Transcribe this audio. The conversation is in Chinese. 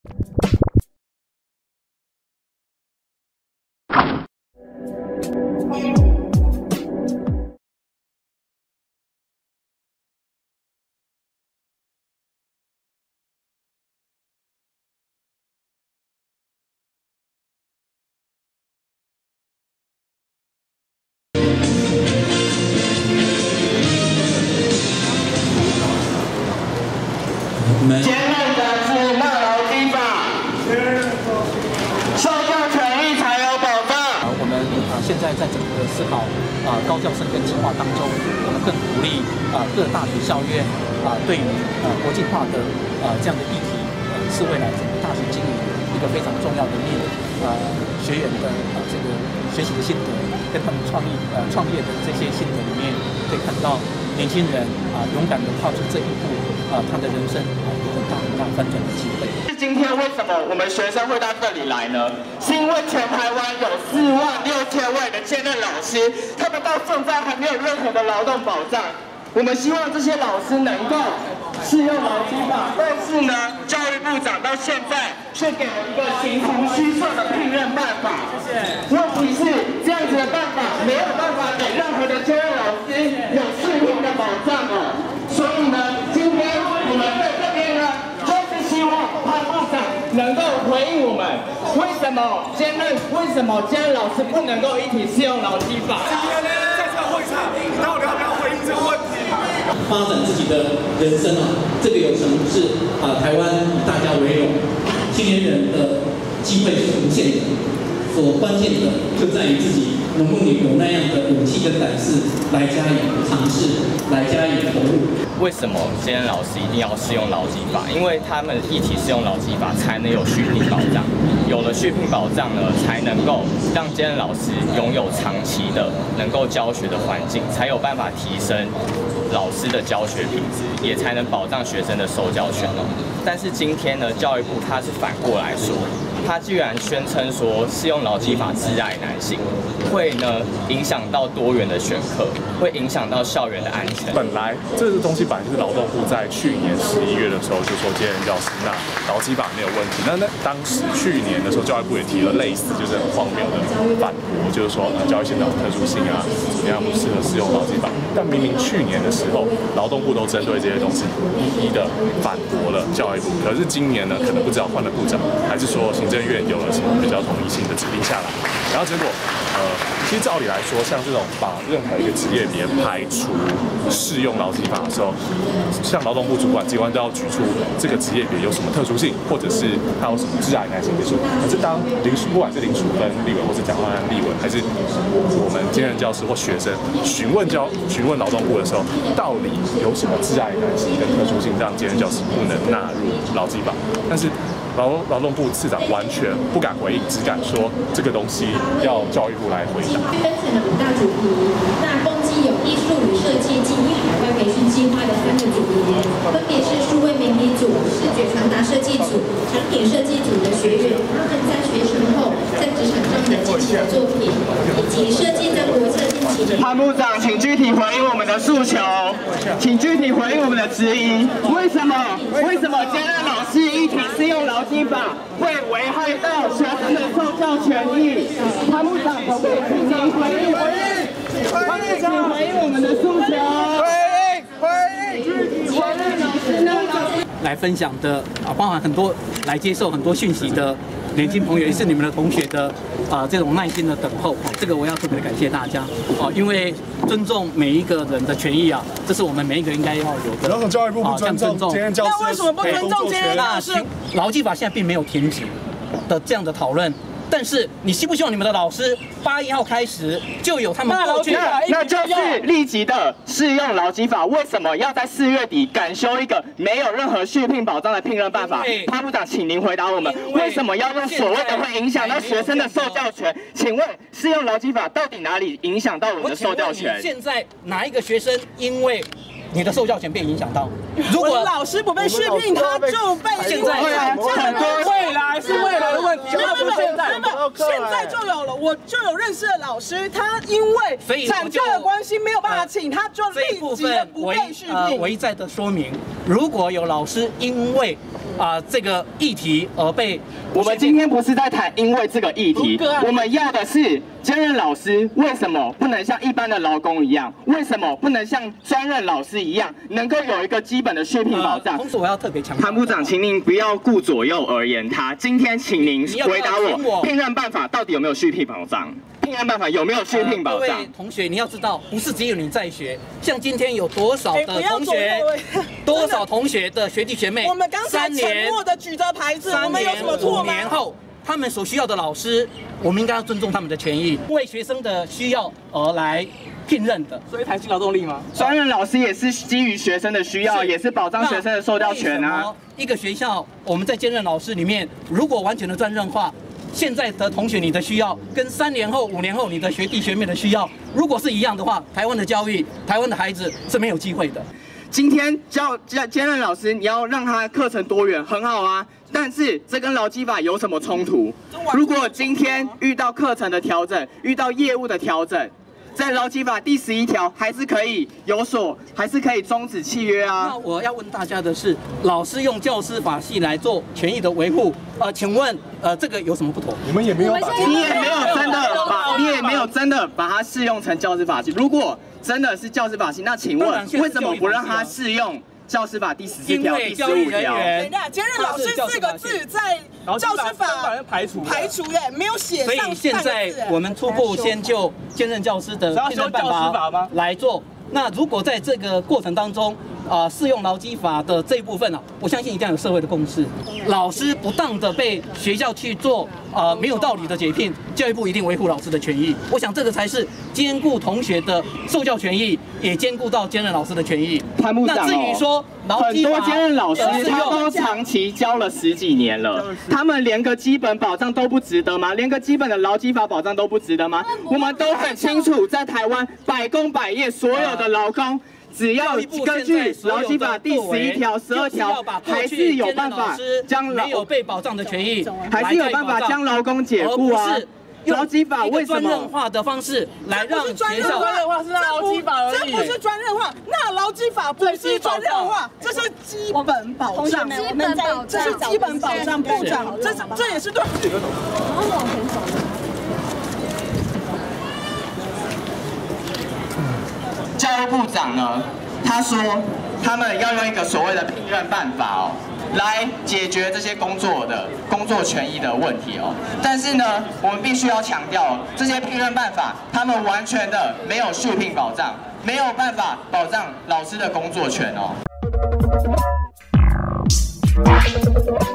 兼任的是纳劳基法，受教权益才有保障。 我们现在在整个思考高教生源计划当中，我们更鼓励各大学校院对于国际化的这样的议题是未来整个大学经营一个非常重要的面。学员的这个学习的心得，跟他们创业的这些心得里面，可以看到年轻人勇敢的踏出这一步，他的人生有很大翻转的机会。 今天为什么我们学生会到这里来呢？是因为全台湾有46000位的兼任老师，他们到现在还没有任何的劳动保障。我们希望这些老师能够适用劳基法，但是呢，教育部长到现在却给了一个形同虚设的聘任办法。问题是这样子的办法没有办法给任何的兼任老师有适应的保障哦。所以呢，今天我们在这边呢，就是希望潘部长能够回应我们，为什么兼任老师不能够一体适用劳基法？ 今天呢，在这个会场，到底要不要回应这个问题？ 发展自己的人生这个有成是台湾以大家为荣，青年人的机会是无限的，所关键的就在于自己能不能有那样的勇气跟胆识来加以尝试，来加以投入。 为什么兼任老师一定要适用劳基法？因为他们一体适用劳基法，才能有续聘保障。有了续聘保障呢，才能够让兼任老师拥有长期的能够教学的环境，才有办法提升老师的教学品质，也才能保障学生的受教权哦。但是今天呢，教育部它是反过来说，它居然宣称说适用劳基法窒碍难行，会呢影响到多元的选课，会影响到校园的安全。 本来这个东西本来就是劳动部在去年11月的时候就说兼任教师那劳基法没有问题。那当时去年的时候，教育部也提了类似就是很荒谬的反驳，就是说教育现场有特殊性怎么样不适合适用劳基法。但明明去年的时候，劳动部都针对这些东西一一的反驳了教育部。可是今年呢，可能不知道换了部长，还是说行政院有了什么比较统一性的指令下来，然后结果其实照理来说，像这种把任何一个职业别排除适用劳基法的时候，像劳动部主管机关都要举出这个职业别有什么特殊性，或者是它有什么窒碍难行之处。可是当不管是林淑芬立委，或是蒋万安立委，还是我们兼任教师或学生询问劳动部的时候，到底有什么窒碍难行跟特殊性，让兼任教师不能纳入劳基法？但是劳动部次长完全不敢回应，只敢说这个东西要教育部来回答。 分成了5大主题，那共计有艺术与设计及海外培训计划的3个组别，分别是数位媒体组、视觉传达设计组、产品设计组的学员，他们在学成后在职场上的积极的作品，以及设计在国策近期。 潘部长，请具体回应我们的诉求，请具体回应我们的质疑。为什么兼任老师一体适用劳基法会危害到学生的受教权益？潘部长，可不可以请您回应我们的诉求？兼任老师呢？ 来分享的包含很多来接受很多讯息的年轻朋友，也是你们的同学的这种耐心的等候，这个我要特别的感谢大家因为尊重每一个人的权益这是我们每一个应该要有的。 然后教育部不尊重兼任教师， 那为什么不尊重兼任老师？ 劳基法现在并没有停止的这样的讨论。但是你希不希望你们的老师8月1号开始就有他们过去那就是立即的适用劳基法？为什么要在4月底赶修一个没有任何续聘保障的聘任办法？潘部长，请您回答我们，为什么要用所谓的会影响到学生的受教权？请问适用劳基法到底哪里影响到我们的受教权？ 现在哪一个学生因为你的受教权被影响到？ 如果老师不被续聘，他就被现在很多未来是未来的问题，现在就有了，我就有认识的老师，他因为产假的关系没有办法请，他就立即的不被续聘。 我一再的说明，如果有老师因为这个议题而被。 我们今天不是在谈因为这个议题，我们要的是兼任老师为什么不能像一般的劳工一样？为什么不能像专任老师一样，能够有一个基本的续聘保障？ 同时，我要特别强调， 潘部长，请您不要顾左右而言他。今天，请您回答我，聘任办法到底有没有续聘保障？聘任办法有没有续聘保障？ 各位同学，你要知道，不是只有你在学，像今天有多少的同学，多少同学的学弟学妹， 我们刚才沉默的举着牌子，我们有什么错吗？ 5年后，他们所需要的老师，我们应该要尊重他们的权益，为学生的需要而来聘任的。 所以谈新劳动力吗？ 专任老师也是基于学生的需要，也是保障学生的受教权啊。 一个学校，我们在兼任老师里面，如果完全的专任化，现在的同学你的需要跟3年后、5年后你的学弟学妹的需要，如果是一样的话，台湾的教育、台湾的孩子是没有机会的。 今天兼任老师，你要让他课程多元，很好啊。但是这跟劳基法有什么冲突？如果今天遇到课程的调整，遇到业务的调整，在劳基法第11条还是可以终止契约啊。 那我要问大家的是，老师用教师法系来做权益的维护，请问这个有什么不同？ 你们也没有把， 你也没有真的把它适用成教师法系。如果真的是教师法系，那请问为什么不让它适用教师法第14条、第15条？ 等一下，兼任老师4个字在教师法排除耶，没有写上。 所以现在我们初步先就兼任教师的聘任办法来做。那如果在这个过程当中，适用劳基法的这一部分我相信一定要有社会的共识。老师不当的被学校去做没有道理的解聘，教育部一定维护老师的权益。我想这个才是兼顾同学的受教权益，也兼顾到兼任老师的权益。 潘部长那至于说很多兼任老师他都长期教了10几年了，他们连个基本保障都不值得吗？连个基本的劳基法保障都不值得吗？我们都很清楚，在台湾百工百业所有的劳工。只要根据劳基法第11条、12条，还是有办法将没有被保障的权益， 还是有办法将劳工解雇啊。劳基法为什么专任化的方式来让学校？ 专任化是劳基法而已，这不是专任化。那劳基法不是专任化，这是基本保障。这是基本保障，部长，这也是对。然后往前走。 教育部长呢，他说他们要用一个所谓的聘任办法来解决这些工作权益的问题但是呢，我们必须要强调，这些聘任办法，他们完全的没有续聘保障，没有办法保障老师的工作权